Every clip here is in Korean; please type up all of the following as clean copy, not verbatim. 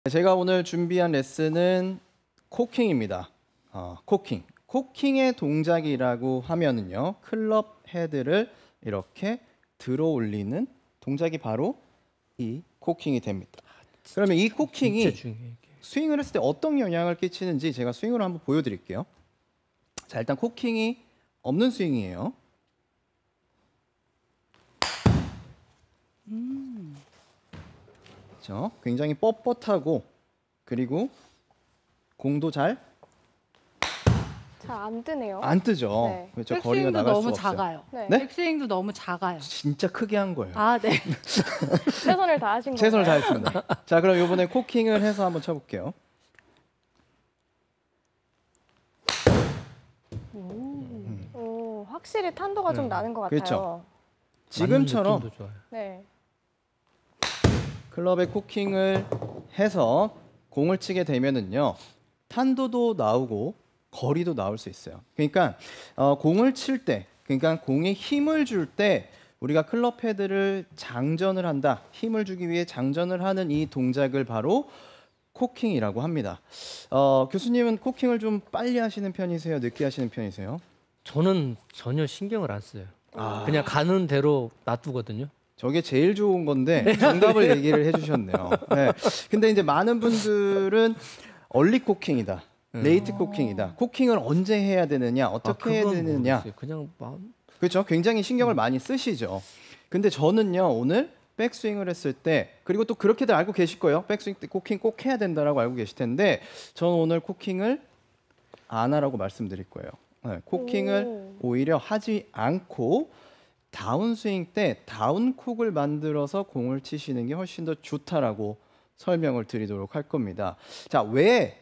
제가 오늘 준비한 레슨은 코킹입니다. 코킹. 코킹의 동작이라고 하면은요, 클럽 헤드를 이렇게 들어 올리는 동작이 바로 이 코킹이 됩니다. 그러면 이 코킹이 스윙을 했을 때 어떤 영향을 끼치는지 제가 스윙으로 한번 보여드릴게요. 자, 일단 코킹이 없는 스윙이에요. 그렇죠? 굉장히 뻣뻣하고 그리고 공도 잘 안 뜨네요. 안 뜨죠. 네. 그렇죠. 거리가 백스윙도 나갈 너무 수가 없어요. 작아요. 네. 네? 백스윙도 너무 작아요. 진짜 크게 한 거예요. 아, 네. 최선을 다하신 거예요. 최선을 다했습니다. 자, 그럼 이번에 코킹을 해서 한번 쳐볼게요. 오, 확실히 탄도가 좀 나는 것 같아요. 그렇죠. 지금처럼 네. 클럽에 코킹을 해서 공을 치게 되면은요, 탄도도 나오고 거리도 나올 수 있어요. 그러니까 공을 칠 때, 그러니까 공에 힘을 줄 때 우리가 클럽 헤드를 장전을 한다, 힘을 주기 위해 장전을 하는 이 동작을 바로 코킹이라고 합니다. 교수님은 코킹을 좀 빨리 하시는 편이세요? 늦게 하시는 편이세요? 저는 전혀 신경을 안 써요. 그냥 가는 대로 놔두거든요. 저게 제일 좋은 건데 정답을 얘기를 해주셨네요. 네. 근데 이제 많은 분들은 얼리 코킹이다, 레이트 코킹이다. 코킹을 언제 해야 되느냐, 어떻게 해야 되느냐. 모르겠어요. 그냥 마음. 그렇죠. 굉장히 신경을 많이 쓰시죠. 근데 저는요, 오늘 백스윙을 했을 때, 그리고 또 그렇게들 알고 계실 거예요. 백스윙 때 코킹 꼭 해야 된다라고 알고 계실 텐데, 저는 오늘 코킹을 안 하라고 말씀드릴 거예요. 네, 코킹을 오히려 하지 않고 다운스윙 때 다운콕을 만들어서 공을 치시는 게 훨씬 더 좋다라고 설명을 드리도록 할 겁니다. 자, 왜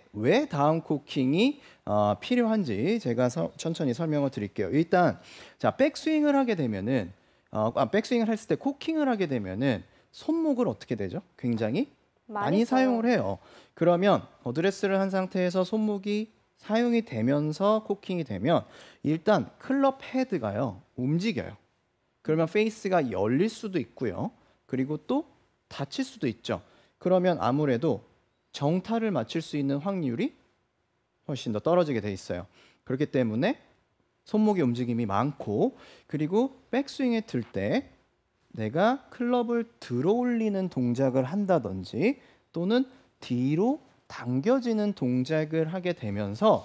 다운코킹이 필요한지 제가 천천히 설명을 드릴게요. 일단 자, 백스윙을 하게 되면은 백스윙을 했을 때 코킹을 하게 되면은 손목을 어떻게 되죠? 굉장히 많이 사용을 해요. 그러면 어드레스를 한 상태에서 손목이 사용이 되면서 코킹이 되면 일단 클럽 헤드가요, 움직여요. 그러면 페이스가 열릴 수도 있고요. 그리고 또 닫힐 수도 있죠. 그러면 아무래도 정타를 맞출 수 있는 확률이 훨씬 더 떨어지게 돼 있어요. 그렇기 때문에 손목의 움직임이 많고, 그리고 백스윙에 들 때 내가 클럽을 들어 올리는 동작을 한다든지 또는 뒤로 당겨지는 동작을 하게 되면서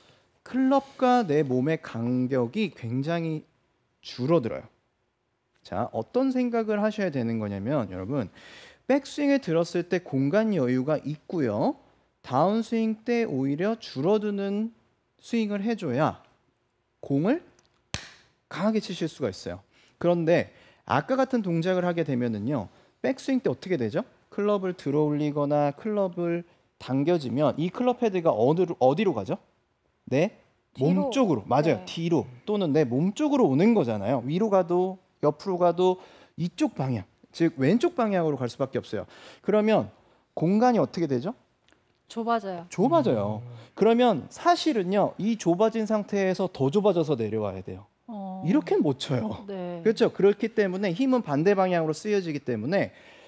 클럽과 내 몸의 간격이 굉장히 줄어들어요. 자, 어떤 생각을 하셔야 되는 거냐면, 여러분, 백스윙에 들었을 때 공간 여유가 있고요. 다운스윙 때 오히려 줄어드는 스윙을 해줘야 공을 강하게 치실 수가 있어요. 그런데 아까 같은 동작을 하게 되면은요, 백스윙 때 어떻게 되죠? 클럽을 들어 올리거나 클럽을 당겨지면 이 클럽 헤드가 어디로 가죠? 내 몸 쪽으로. 맞아요. 네. 뒤로 또는 내 몸 쪽으로 오는 거잖아요. 위로 가도 옆으로 가도 이쪽 방향, 즉 왼쪽 방향으로 갈 수밖에 없어요. 그러면 공간이 어떻게 되죠? 좁아져요. 좁아져요. 그러면 사실은요, 이 좁아진 상태에서 더 좁아져서 내려와야 돼요. 이렇게는 못 쳐요. 네. 그렇죠. 그렇기 때문에 힘은 반대 방향으로 쓰여지기 때문에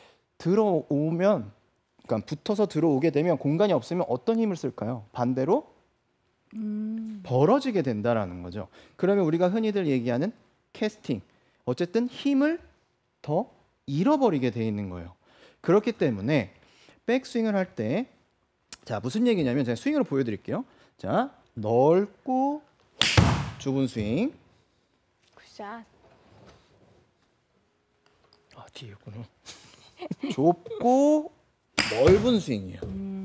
들어오면, 그러니까 붙어서 들어오게 되면 공간이 없으면 어떤 힘을 쓸까요? 반대로 벌어지게 된다라는 거죠. 그러면 우리가 흔히들 얘기하는 캐스팅, 어쨌든 힘을 더 잃어버리게 돼 있는 거예요. 그렇기 때문에 백스윙을 할 때, 자, 무슨 얘기냐면 제가 스윙으로 보여드릴게요. 자, 넓고 좁은 스윙. 굿샷. 뒤에 있구나. 좁고 넓은 스윙이에요.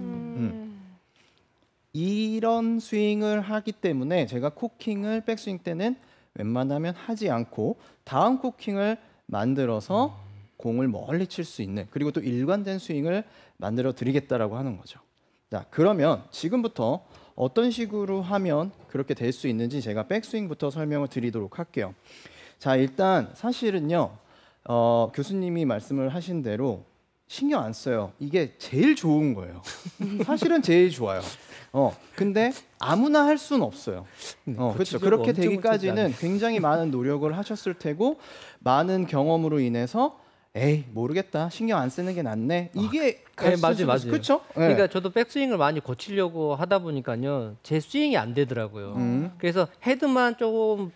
이런 스윙을 하기 때문에 제가 코킹을 백스윙 때는 웬만하면 하지 않고 다운 코킹을 만들어서 공을 멀리 칠 수 있는, 그리고 또 일관된 스윙을 만들어 드리겠다라고 하는 거죠. 자, 그러면 지금부터 어떤 식으로 하면 그렇게 될 수 있는지 제가 백스윙부터 설명을 드리도록 할게요. 자, 일단 사실은요, 교수님이 말씀을 하신 대로 신경 안 써요. 이게 제일 좋은 거예요. 사실은 제일 좋아요. 근데 아무나 할 수는 없어요. 그렇죠. 그렇게 엄청 되기까지는 굉장히 많은 노력을 하셨을 테고, 많은 경험으로 인해서 에이 모르겠다 신경 안 쓰는 게 낫네 이게 네, 맞아요. 그렇죠? 그러니까 저도 백스윙을 많이 고치려고 하다 보니까요, 제 스윙이 안 되더라고요. 그래서 헤드만 조금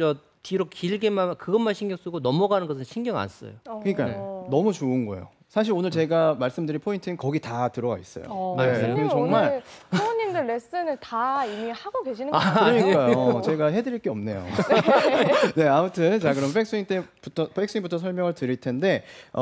뒤로 길게만 그것만 신경 쓰고 넘어가는 것은 신경 안 써요. 그러니까 너무 좋은 거예요. 사실 오늘 제가 말씀드린 포인트는 거기 다 들어가 있어요. 네, 교수님 그리고 정말 오늘 부모님들 레슨을 다 이미 하고 계시는 거 그러니까요. 제가 해드릴 게 없네요. 네, 아무튼 자 그럼 백스윙부터 설명을 드릴 텐데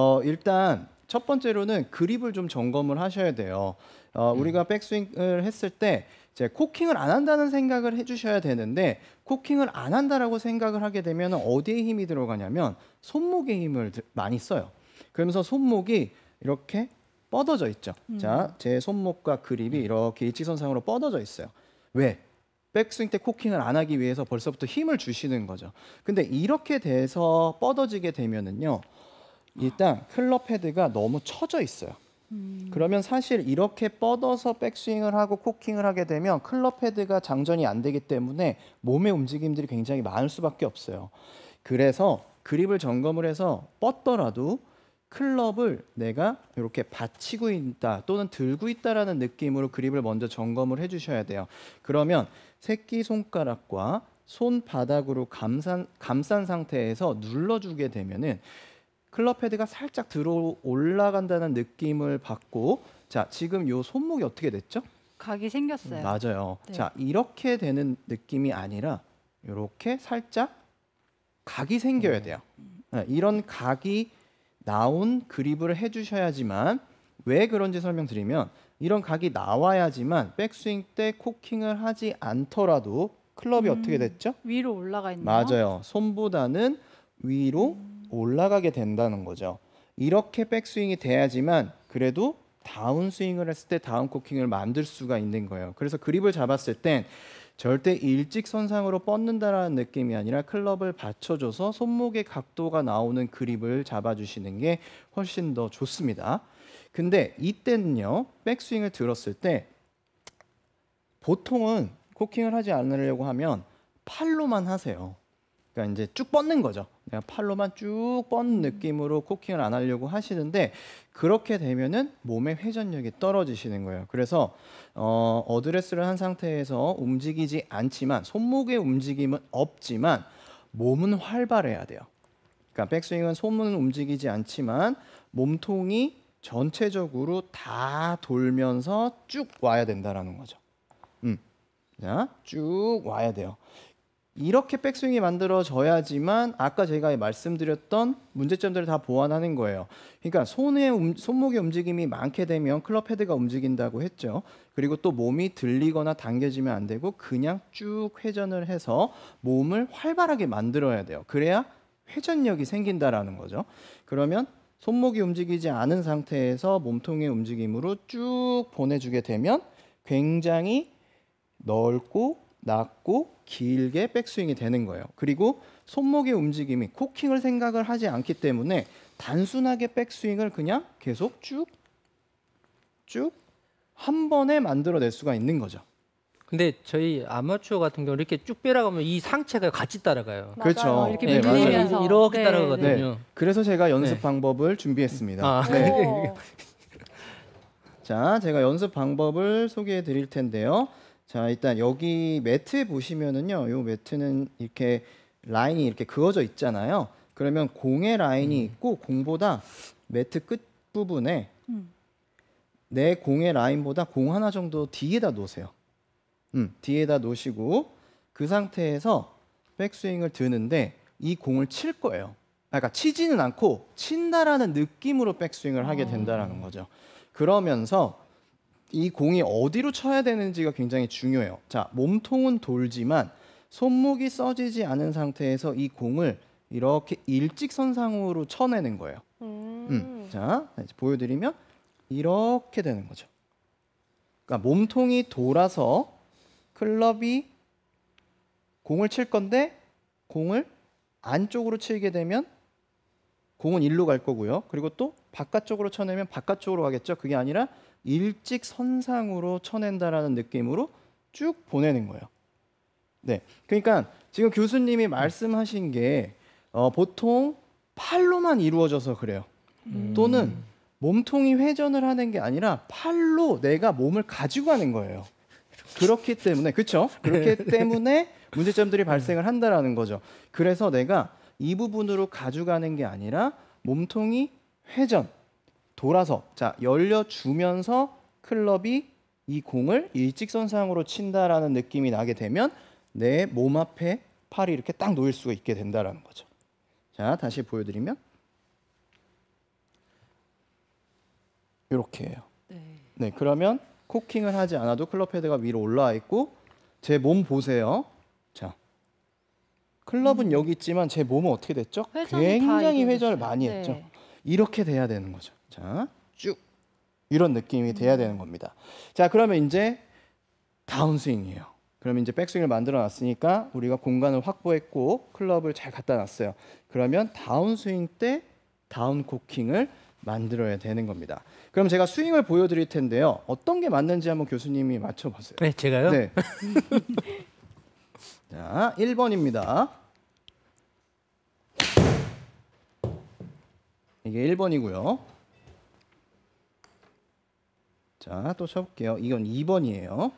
일단 첫 번째로는 그립을 좀 점검을 하셔야 돼요. 우리가 백스윙을 했을 때 이제 코킹을 안 한다는 생각을 해주셔야 되는데 코킹을 안 한다라고 생각을 하게 되면 어디에 힘이 들어가냐면 손목에 힘을 많이 써요. 그러면서 손목이 이렇게 뻗어져 있죠. 자, 제 손목과 그립이 이렇게 일직선상으로 뻗어져 있어요. 왜? 백스윙 때 코킹을 안 하기 위해서 벌써부터 힘을 주시는 거죠. 근데 이렇게 돼서 뻗어지게 되면은요, 일단 클럽 헤드가 너무 처져 있어요. 그러면 사실 이렇게 뻗어서 백스윙을 하고 코킹을 하게 되면 클럽 헤드가 장전이 안 되기 때문에 몸의 움직임들이 굉장히 많을 수밖에 없어요. 그래서 그립을 점검을 해서 뻗더라도 클럽을 내가 이렇게 받치고 있다 또는 들고 있다라는 느낌으로 그립을 먼저 점검을 해주셔야 돼요. 그러면 새끼손가락과 손바닥으로 감싼 상태에서 눌러주게 되면은 클럽 헤드가 살짝 들어 올라간다는 느낌을 받고 자 지금 요 손목이 어떻게 됐죠? 각이 생겼어요. 맞아요. 네. 자 이렇게 되는 느낌이 아니라 이렇게 살짝 각이 생겨야 돼요. 네, 이런 각이 나온 그립을 해주셔야지만 왜 그런지 설명드리면 이런 각이 나와야지만 백스윙 때 코킹을 하지 않더라도 클럽이 어떻게 됐죠? 위로 올라가 있네요. 맞아요. 손보다는 위로 올라가게 된다는 거죠. 이렇게 백스윙이 돼야지만 그래도 다운스윙을 했을 때 다운 코킹을 만들 수가 있는 거예요. 그래서 그립을 잡았을 땐 절대 일직선상으로 뻗는다라는 느낌이 아니라 클럽을 받쳐줘서 손목의 각도가 나오는 그립을 잡아주시는 게 훨씬 더 좋습니다. 근데 이때는요, 백스윙을 들었을 때 보통은 코킹을 하지 않으려고 하면 팔로만 하세요. 그러니까 이제 쭉 뻗는 거죠. 그냥 팔로만 쭉 뻗는 느낌으로 코킹을 안 하려고 하시는데 그렇게 되면은 몸의 회전력이 떨어지시는 거예요. 그래서 어드레스를 한 상태에서 움직이지 않지만 손목의 움직임은 없지만 몸은 활발해야 돼요. 그러니까 백스윙은 손은 움직이지 않지만 몸통이 전체적으로 다 돌면서 쭉 와야 된다라는 거죠. 자, 쭉 와야 돼요. 이렇게 백스윙이 만들어져야지만 아까 제가 말씀드렸던 문제점들을 다 보완하는 거예요. 그러니까 손목의 움직임이 많게 되면 클럽 헤드가 움직인다고 했죠. 그리고 또 몸이 들리거나 당겨지면 안 되고 그냥 쭉 회전을 해서 몸을 활발하게 만들어야 돼요. 그래야 회전력이 생긴다라는 거죠. 그러면 손목이 움직이지 않은 상태에서 몸통의 움직임으로 쭉 보내주게 되면 굉장히 넓고 낮고 길게 백스윙이 되는 거예요. 그리고 손목의 움직임이 코킹을 생각을 하지 않기 때문에 단순하게 백스윙을 그냥 계속 쭉 한 번에 만들어낼 수가 있는 거죠. 근데 저희 아마추어 같은 경우 이렇게 쭉 빼라가면 이 상체가 같이 따라가요. 맞아요. 그렇죠. 이렇게 네, 밀리면서. 맞아요. 맞아요. 이렇게 네, 따라가거든요. 네. 그래서 제가 연습 네. 방법을 준비했습니다. 아, 네. 오. 자, 제가 연습 방법을 소개해 드릴 텐데요. 자, 일단 여기 매트 보시면은요. 요 매트는 이렇게 라인이 이렇게 그어져 있잖아요. 그러면 공의 라인이 있고 공보다 매트 끝 부분에 내 공의 라인보다 공 하나 정도 뒤에다 놓으세요. 뒤에다 놓으시고 그 상태에서 백스윙을 드는데 이 공을 칠 거예요. 그러니까 치지는 않고 친다라는 느낌으로 백스윙을 하게 된다라는 거죠. 그러면서 이 공이 어디로 쳐야 되는지가 굉장히 중요해요. 자, 몸통은 돌지만 손목이 써지지 않은 상태에서 이 공을 이렇게 일직선상으로 쳐내는 거예요. 자, 이제 보여드리면 이렇게 되는 거죠. 그러니까 몸통이 돌아서 클럽이 공을 칠 건데 공을 안쪽으로 치게 되면 공은 일로 갈 거고요. 그리고 또 바깥쪽으로 쳐내면 바깥쪽으로 가겠죠. 그게 아니라 일직선상으로 쳐낸다라는 느낌으로 쭉 보내는 거예요. 네, 그러니까 지금 교수님이 말씀하신 게 보통 팔로만 이루어져서 그래요. 또는 몸통이 회전을 하는 게 아니라 팔로 내가 몸을 가지고 가는 거예요. 그렇기 때문에 그렇죠? 그렇기 때문에 문제점들이 발생을 한다라는 거죠. 그래서 내가 이 부분으로 가져가는 게 아니라 몸통이 회전, 돌아서 자 열려주면서 클럽이 이 공을 일직선상으로 친다라는 느낌이 나게 되면 내 몸 앞에 팔이 이렇게 딱 놓일 수가 있게 된다라는 거죠. 자 다시 보여드리면 이렇게 해요. 네, 그러면 코킹을 하지 않아도 클럽 헤드가 위로 올라와 있고 제 몸 보세요. 자, 클럽은 여기 있지만 제 몸은 어떻게 됐죠? 회전이 굉장히 다 회전을 이루어졌어요. 많이 네. 했죠. 이렇게 돼야 되는 거죠. 자, 쭉 이런 느낌이 돼야 되는 겁니다. 자, 그러면 이제 다운스윙이에요. 그러면 이제 백스윙을 만들어 놨으니까 우리가 공간을 확보했고 클럽을 잘 갖다 놨어요. 그러면 다운스윙 때 다운 코킹을 만들어야 되는 겁니다. 그럼 제가 스윙을 보여드릴 텐데요. 어떤 게 맞는지 한번 교수님이 맞춰보세요. 네, 제가요? 네. 자, 1번입니다. 이게 1번이고요. 자, 또 쳐볼게요. 이건 2번이에요.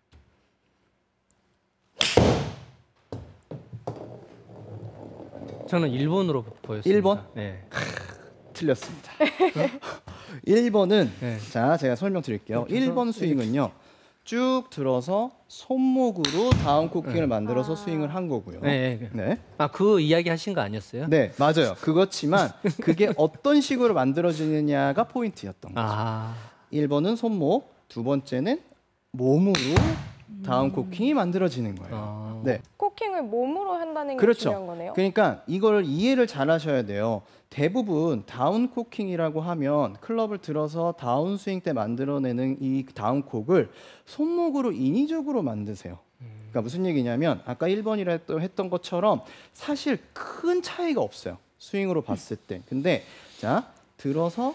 저는 1번으로 보였습니다. 1번? 네. 틀렸습니다. 1번은 네. 자, 제가 설명드릴게요. 그래서 1번 스윙은요. 쭉 들어서 손목으로 다운 코킹을 만들어서 스윙을 한 거고요. 네. 네. 아, 그 이야기 하신 거 아니었어요? 네, 맞아요. 그렇지만 그게 어떤 식으로 만들어지느냐가 포인트였던 거죠. 아. 1번은 손목, 두 번째는 몸으로 다운 코킹이 만들어지는 거예요. 아. 네. 코킹을 몸으로 한다는 게 그렇죠. 중요한 거네요. 그러니까 이걸 이해를 잘 하셔야 돼요. 대부분 다운 코킹이라고 하면 클럽을 들어서 다운 스윙 때 만들어내는 이 다운 콕을 손목으로 인위적으로 만드세요. 그러니까 무슨 얘기냐면 아까 1번이라 했던 것처럼 사실 큰 차이가 없어요. 스윙으로 봤을 때. 근데 자, 들어서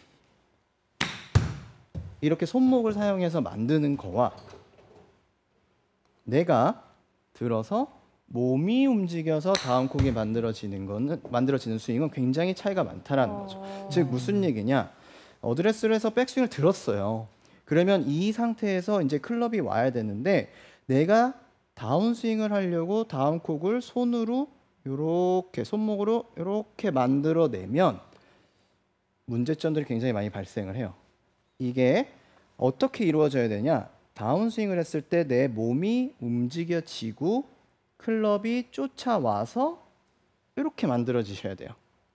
이렇게 손목을 사용해서 만드는 거와 내가 들어서 몸이 움직여서 다운 콕이 만들어지는 스윙은 굉장히 차이가 많다라는 거죠. 즉 무슨 얘기냐? 어드레스를 해서 백스윙을 들었어요. 그러면 이 상태에서 이제 클럽이 와야 되는데 내가 다운 스윙을 하려고 다운 콕을 손으로 이렇게 손목으로 이렇게 만들어내면 문제점들이 굉장히 많이 발생을 해요. 이게 어떻게 이루어져야 되냐? 다운 스윙을 했을 때 내 몸이 움직여지고 클럽이 쫓아와서 이렇게 만들어지셔야 돼요.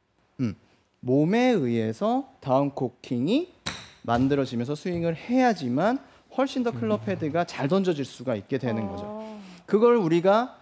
몸에 의해서 다운 코킹이 만들어지면서 스윙을 해야지만 훨씬 더 클럽 헤드가 잘 던져질 수가 있게 되는 거죠. 그걸 우리가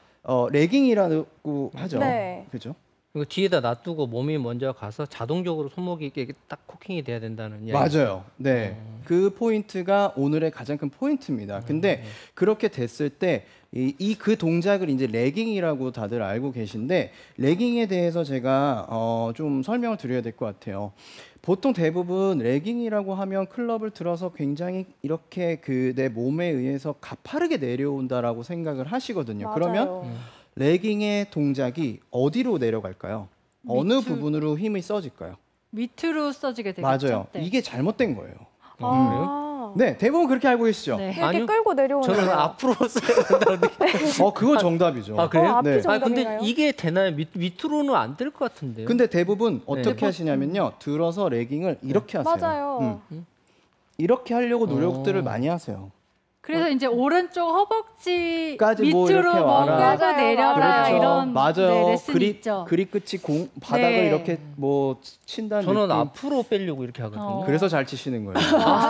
레깅이라고 하죠. 네. 그죠? 이거 뒤에다 놔두고 몸이 먼저 가서 자동적으로 손목이 이렇게 딱 코킹이 돼야 된다는 이야기. 맞아요. 네. 그 포인트가 오늘의 가장 큰 포인트입니다. 근데 그렇게 됐을 때 그 동작을 이제 레깅이라고 다들 알고 계신데 레깅에 대해서 제가 좀 설명을 드려야 될 것 같아요. 보통 대부분 레깅이라고 하면 클럽을 들어서 굉장히 이렇게 그 내 몸에 의해서 가파르게 내려온다라고 생각을 하시거든요. 맞아요. 그러면 레깅의 동작이 어디로 내려갈까요? 어느 부분으로 힘이 써질까요? 밑으로 써지게 되겠죠. 맞아요. 네. 이게 잘못된 거예요. 아, 네, 대부분 그렇게 알고 계시죠? 네. 이렇게 아니요. 끌고 내려오는 저는 거예요. 앞으로 써야 된다는데. 그거 정답이죠. 아, 그래요? 앞이 네. 아, 근데 정답인가요? 이게 되나요? 밑으로는 안 될 것 같은데요. 근데 대부분 어떻게 네. 하시냐면요. 들어서 레깅을 이렇게 하세요. 맞아요. 이렇게 하려고 노력들을 많이 하세요. 그래서 이제 오른쪽 허벅지 까지 밑으로 뭐 이렇게 와라. 뭔가가 맞아요. 내려라 그렇죠. 이런 맞아요. 네, 레슨이 있죠. 그립 끝이 바닥을 네. 이렇게 뭐 친다는 저는 느낌. 앞으로 빼려고 이렇게 하거든요. 그래서 잘 치시는 거예요.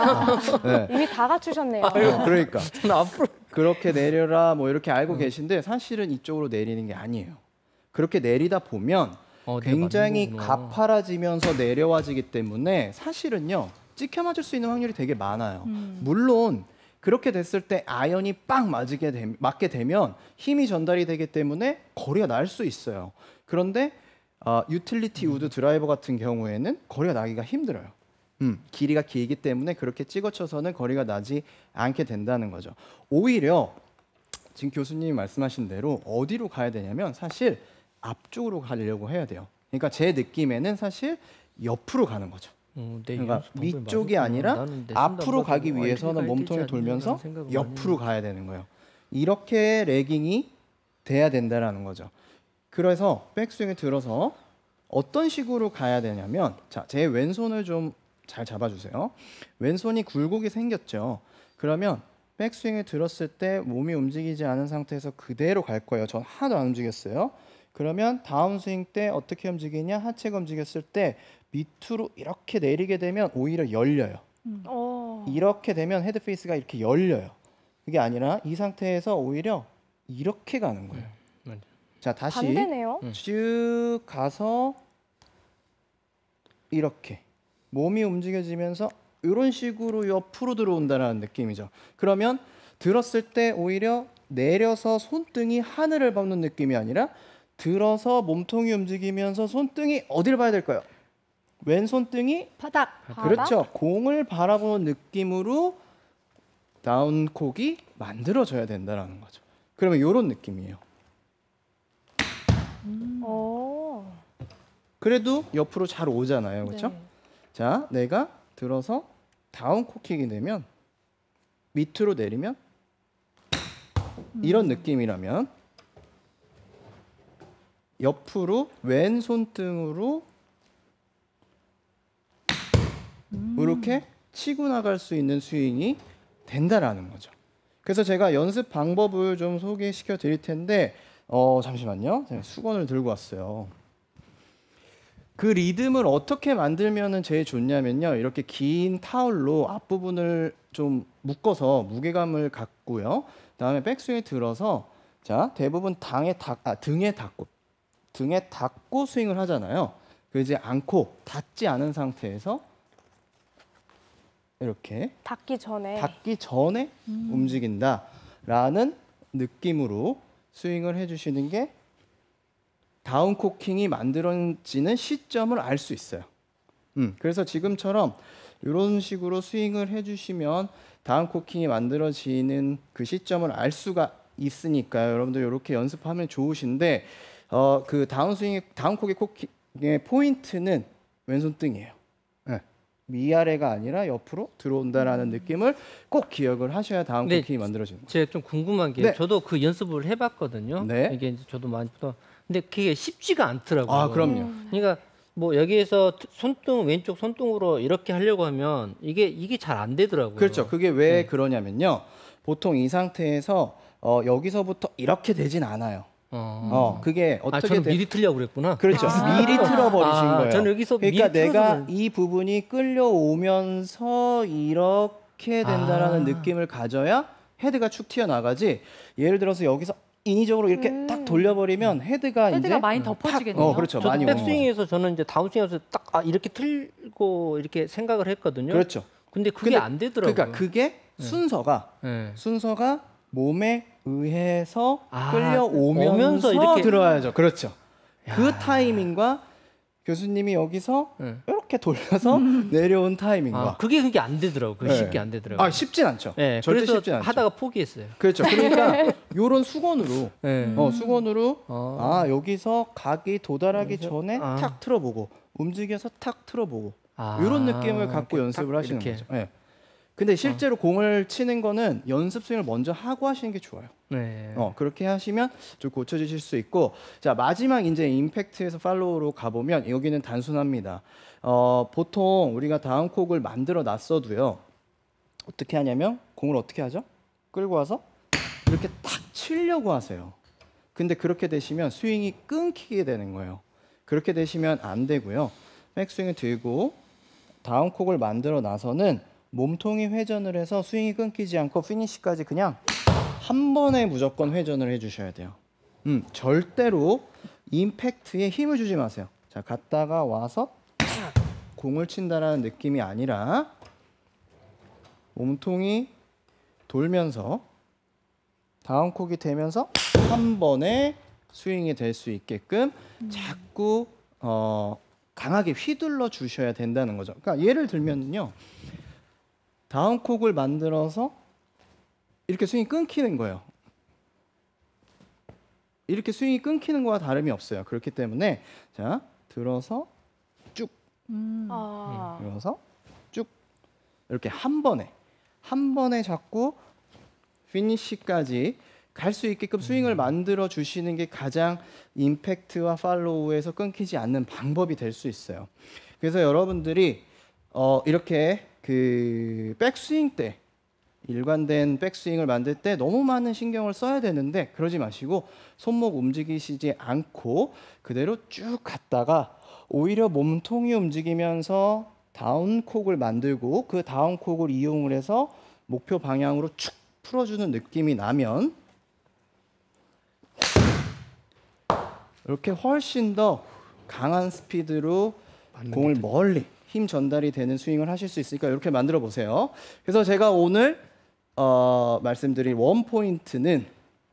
네. 이미 다 갖추셨네요. 그러니까 저는 앞으로. 그렇게 내려라 뭐 이렇게 알고 계신데 사실은 이쪽으로 내리는 게 아니에요. 그렇게 내리다 보면 내가 굉장히 맞는 거구나. 가파라지면서 내려와지기 때문에 사실은요 찍혀 맞을 수 있는 확률이 되게 많아요. 물론 그렇게 됐을 때 아이언이 빵 맞게 되면 힘이 전달이 되기 때문에 거리가 날 수 있어요. 그런데 유틸리티 우드 드라이버 같은 경우에는 거리가 나기가 힘들어요. 길이가 길기 때문에 그렇게 찍어쳐서는 거리가 나지 않게 된다는 거죠. 오히려 지금 교수님이 말씀하신 대로 어디로 가야 되냐면 사실 앞쪽으로 가려고 해야 돼요. 그러니까 제 느낌에는 사실 옆으로 가는 거죠. 네, 그러니까 연습 방법이 위쪽이 맞았구나. 아니라 나는 내 앞으로 생각 가기 말고 위해서는 이렇게 몸통이 가야 되지 돌면서 않나 생각을 많이 옆으로 가야 되는 거예요. 이렇게 레깅이 돼야 된다라는 거죠. 그래서 백스윙을 들어서 어떤 식으로 가야 되냐면, 자, 제 왼손을 좀 잘 잡아주세요. 왼손이 굴곡이 생겼죠. 그러면 백스윙을 들었을 때 몸이 움직이지 않은 상태에서 그대로 갈 거예요. 전 하나도 안 움직였어요. 그러면 다운스윙 때 어떻게 움직이냐? 하체가 움직였을 때 밑으로 이렇게 내리게 되면 오히려 열려요. 이렇게 되면 헤드 페이스가 이렇게 열려요. 그게 아니라 이 상태에서 오히려 이렇게 가는 거예요. 자, 다시 반대네요. 쭉 가서 이렇게 몸이 움직여지면서 이런 식으로 옆으로 들어온다는 느낌이죠. 그러면 들었을 때 오히려 내려서 손등이 하늘을 밟는 느낌이 아니라 들어서 몸통이 움직이면서 손등이 어디를 봐야 될까요? 왼손등이 바닥. 그렇죠. 공을 바라보는 느낌으로 다운콕이 만들어져야 된다는 거죠. 그러면 이런 느낌이에요. 오. 그래도 옆으로 잘 오잖아요. 그렇죠? 네. 자, 내가 들어서 다운콕킥이 되면 밑으로 내리면 이런 느낌이라면 옆으로 왼손등으로 이렇게 치고 나갈 수 있는 스윙이 된다라는 거죠. 그래서 제가 연습 방법을 좀 소개시켜 드릴 텐데 잠시만요. 제가 수건을 들고 왔어요. 그 리듬을 어떻게 만들면은 제일 좋냐면요. 이렇게 긴 타올로 앞부분을 좀 묶어서 무게감을 갖고요. 그다음에 백스윙에 들어서 자, 대부분 등에 닿고 스윙을 하잖아요. 그러지 않고 닿지 않은 상태에서 이렇게 닿기 전에. 움직인다라는 느낌으로 스윙을 해주시는 게 다운코킹이 만들어지는 시점을 알 수 있어요. 그래서 지금처럼 이런 식으로 스윙을 해주시면 다운코킹이 만들어지는 그 시점을 알 수가 있으니까요. 여러분들 이렇게 연습하면 좋으신데 그 다운콕의 코킹의 포인트는 왼손등이에요. 네. 위아래가 아니라 옆으로 들어온다라는 느낌을 꼭 기억을 하셔야 다운코킹이 만들어집니다. 제가 좀 궁금한 게 네. 저도 그 연습을 해봤거든요. 네. 이게 이제 저도 많이 근데 그게 쉽지가 않더라고요. 아, 그럼요. 그러니까 뭐 여기에서 왼쪽 손등으로 이렇게 하려고 하면 이게 잘 안 되더라고요. 그렇죠. 그게 왜 그러냐면요. 보통 이 상태에서 여기서부터 이렇게 되진 않아요. 그게 어떻게 저는 미리 틀려고 그랬구나. 그렇죠. 미리 틀어버리신 거예요. 저는 여기서 그러니까 미리 내가 틀어서 이 부분이 끌려오면서 이렇게 된다라는 느낌을 가져야 헤드가 축 튀어나가지. 예를 들어서 여기서 인위적으로 이렇게 딱 돌려버리면 헤드가 이제 많이 덮어지겠네요. 그렇죠. 저도 많이 오는 거죠. 백스윙에서 저는 이제 다운스윙에서 딱 이렇게 틀고 이렇게 생각을 했거든요. 그렇죠. 근데 그게 안 되더라고요. 그러니까 그게 순서가 몸에 의해서 끌려오면서 오면서 이렇게 들어야죠. 그렇죠. 그 타이밍과 교수님이 여기서 이렇게 돌려서 내려온 타이밍과 그게 안 되더라고요. 그게 쉽게 안 되더라고요. 쉽진 않죠. 네, 절대 그래서 쉽진 않죠. 하다가 포기했어요. 그렇죠. 그러니까 요런 수건으로 수건으로 여기서 각이 도달하기 전에 탁 틀어보고 움직여서 탁 틀어보고 이런 느낌을 갖고 연습을 하시는 거죠. 네. 근데 실제로 공을 치는 거는 연습 스윙을 먼저 하고 하시는 게 좋아요. 네. 그렇게 하시면 좀 고쳐지실 수 있고, 자, 마지막 이제 임팩트에서 팔로우로 가보면 여기는 단순합니다. 보통 우리가 다운콕을 만들어 놨어도요, 어떻게 하냐면 공을 어떻게 하죠? 끌고 와서 이렇게 탁 치려고 하세요. 근데 그렇게 되시면 스윙이 끊기게 되는 거예요. 그렇게 되시면 안 되고요. 백스윙을 들고 다운콕을 만들어 놔서는 몸통이 회전을 해서 스윙이 끊기지 않고 피니시까지 그냥 한 번에 무조건 회전을 해주셔야 돼요. 절대로 임팩트에 힘을 주지 마세요. 자, 갔다가 와서 공을 친다라는 느낌이 아니라 몸통이 돌면서 다운콕이 되면서 한 번에 스윙이 될 수 있게끔 자꾸 강하게 휘둘러 주셔야 된다는 거죠. 그러니까 예를 들면요. 다운콕을 만들어서 이렇게 스윙이 끊기는 거예요. 이렇게 스윙이 끊기는 거와 다름이 없어요. 그렇기 때문에 자, 들어서 쭉 그래서 쭉 이렇게 한 번에 자꾸 피니시까지 갈 수 있게끔 스윙을 만들어 주시는 게 가장 임팩트와 팔로우에서 끊기지 않는 방법이 될 수 있어요. 그래서 여러분들이 이렇게 그 백스윙 때 일관된 백스윙을 만들 때 너무 많은 신경을 써야 되는데 그러지 마시고 손목 움직이시지 않고 그대로 쭉 갔다가 오히려 몸통이 움직이면서 다운콕을 만들고 그 다운콕을 이용을 해서 목표 방향으로 축 풀어주는 느낌이 나면 이렇게 훨씬 더 강한 스피드로 공을 멀리 힘 전달이 되는 스윙을 하실 수 있으니까 이렇게 만들어 보세요. 그래서 제가 오늘 말씀드린 원 포인트는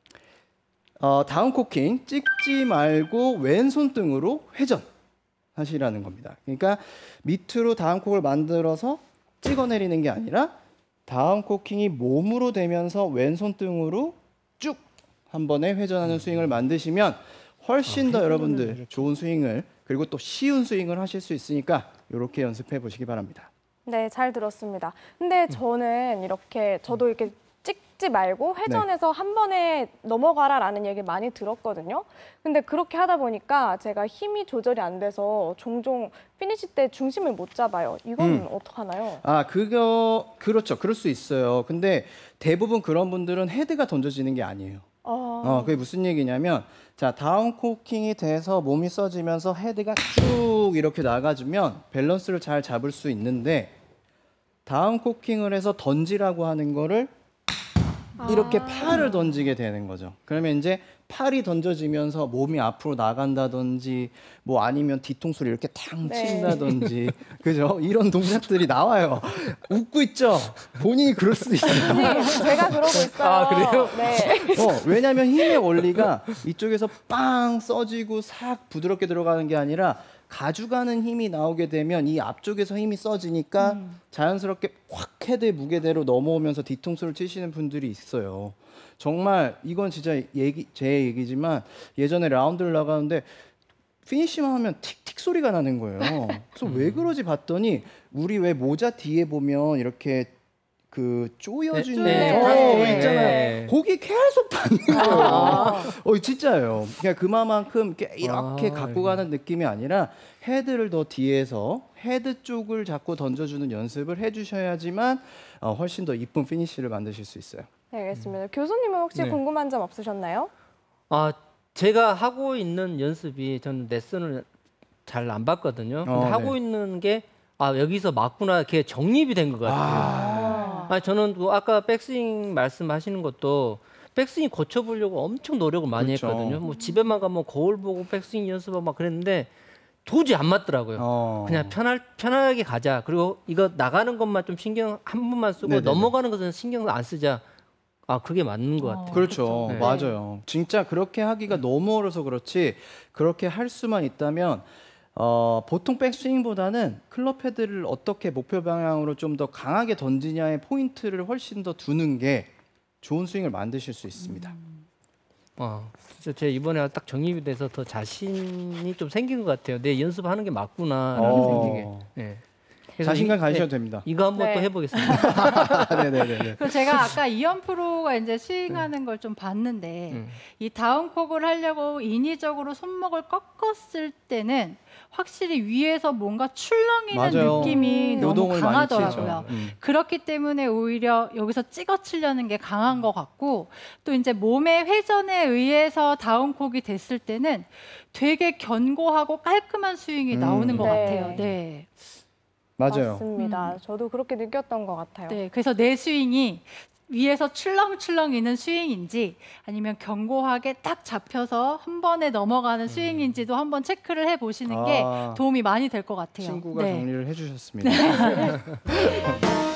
다운 코킹 찍지 말고 왼손등으로 회전 하시라는 겁니다. 그러니까 밑으로 다운콕을 만들어서 찍어내리는 게 아니라 다운코킹이 몸으로 되면서 왼손등으로 쭉 한 번에 회전하는 스윙을 만드시면 훨씬 더 여러분들 좋은 스윙을 그리고 또 쉬운 스윙을 하실 수 있으니까 이렇게 연습해 보시기 바랍니다. 네, 잘 들었습니다. 근데 저는 저도 이렇게 찍지 말고 회전해서 한 번에 넘어가라라는 얘기 많이 들었거든요. 근데 그렇게 하다 보니까 제가 힘이 조절이 안 돼서 종종 피니시 때 중심을 못 잡아요. 이건 어떡하나요? 그렇죠. 그럴 수 있어요. 근데 대부분 그런 분들은 헤드가 던져지는 게 아니에요. 그게 무슨 얘기냐면 자, 다운 코킹이 돼서 몸이 써지면서 헤드가 쭉 이렇게 나가주면 밸런스를 잘 잡을 수 있는데 다운 코킹을 해서 던지라고 하는 거를 이렇게 팔을 던지게 되는 거죠. 그러면 이제 팔이 던져지면서 몸이 앞으로 나간다든지 뭐 아니면 뒤통수를 이렇게 탕 친다든지 그죠? 이런 동작들이 나와요. 웃고 있죠? 본인이 그럴 수도 있어요. 네, 제가 그러고 있어요. 아, 그래요? 네. 왜냐하면 힘의 원리가 이쪽에서 빵 써지고 싹 부드럽게 들어가는 게 아니라 가져가는 힘이 나오게 되면 이 앞쪽에서 힘이 써지니까 자연스럽게 확 헤드의 무게대로 넘어오면서 뒤통수를 치시는 분들이 있어요. 정말 이건 진짜 제 얘기지만 예전에 라운드를 나가는데 피니시만 하면 틱틱 소리가 나는 거예요. 그래서 왜 그러지 봤더니 우리 왜 모자 뒤에 보면 이렇게 그 쪼여주는 있잖아요. 거기 계속 닿는 거예요. 진짜예요. 그냥 그만큼 이렇게 갖고 가는 느낌이 아니라 헤드를 더 뒤에서 헤드 쪽을 자꾸 던져주는 연습을 해주셔야지만 훨씬 더 이쁜 피니쉬를 만드실 수 있어요. 네, 알겠습니다. 교수님은 혹시 궁금한 점 없으셨나요? 제가 하고 있는 연습이 저는 레슨을 잘 안 받거든요. 근데 하고 있는 게 여기서 맞구나 이렇게 정립이 된 것 같아요. 저는 아까 백스윙 말씀하시는 것도 백스윙 고쳐보려고 엄청 노력을 많이 했거든요. 뭐 집에만 가면 거울 보고 백스윙 연습하고 막 그랬는데 도저히 안 맞더라고요. 그냥 편하게 가자. 그리고 이거 나가는 것만 좀 신경 한 번만 쓰고 넘어가는 것은 신경 안 쓰자. 그게 맞는 것 같아요. 그렇죠. 네. 맞아요. 진짜 그렇게 하기가 너무 어려서 그렇지 그렇게 할 수만 있다면 보통 백스윙보다는 클럽 헤드를 어떻게 목표 방향으로 좀 더 강하게 던지냐의 포인트를 훨씬 더 두는 게 좋은 스윙을 만드실 수 있습니다. 진짜 제가 이번에 딱 정립이 돼서 더 자신이 좀 생긴 것 같아요. 내 연습하는 게 맞구나라는 생각에. 네. 자신감 가지셔도 됩니다. 이거 한번 또 해보겠습니다. 네네네. 그리고 제가 아까 이현 프로가 이제 스윙하는 걸 좀 봤는데 이 다운콕을 하려고 인위적으로 손목을 꺾었을 때는 확실히 위에서 뭔가 출렁이는 느낌이 너무 강하더라고요. 그렇기 때문에 오히려 여기서 찍어치려는 게 강한 것 같고 또 이제 몸의 회전에 의해서 다운콕이 됐을 때는 되게 견고하고 깔끔한 스윙이 나오는 것 같아요. 네. 맞아요. 맞습니다. 저도 그렇게 느꼈던 것 같아요. 네, 그래서 내 스윙이 위에서 출렁출렁이는 스윙인지 아니면 견고하게 딱 잡혀서 한 번에 넘어가는 스윙인지도 한번 체크를 해보시는 게 도움이 많이 될 것 같아요. 친구가 네. 정리를 해주셨습니다.